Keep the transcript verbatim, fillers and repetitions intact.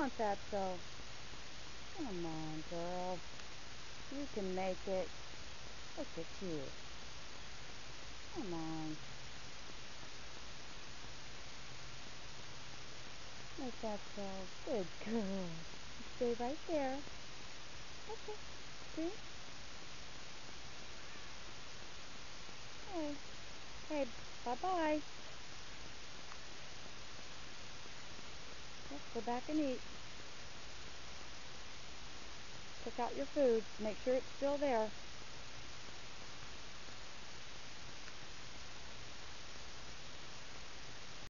on, Fatso. Come on, girl. You can make it. Look at you. Come on. Hey, Fatso. Good girl. You stay right there. Okay. See? Hey. Hey, bye-bye. Let's go back and eat. Check out your food. Make sure it's still there.